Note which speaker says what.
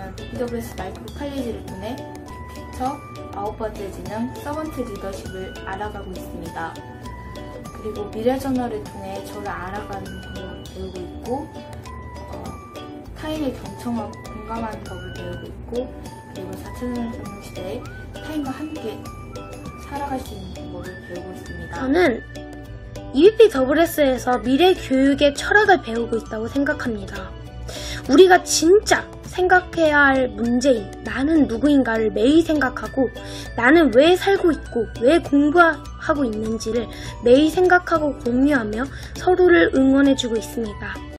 Speaker 1: EWS 마이크로 칼리지를 통해 픽처, 아웃바디의 지능, 서번트 리더십을 알아가고 있습니다. 그리고 미래저널을 통해 저를 알아가는 걸 배우고 있고, 타인을 경청하고 공감하는 법을 배우고 있고, 그리고 4차 산업혁명 시대에 타인과 함께 살아갈 수 있는 방법을 배우고 있습니다.
Speaker 2: 저는 EBPWS에서 미래 교육의 철학을 배우고 있다고 생각합니다. 우리가 진짜 생각해야 할 문제인 나는 누구인가를 매일 생각하고 나는 왜 살고 있고 왜 공부하고 있는지를 매일 생각하고 공유하며 서로를 응원해주고 있습니다.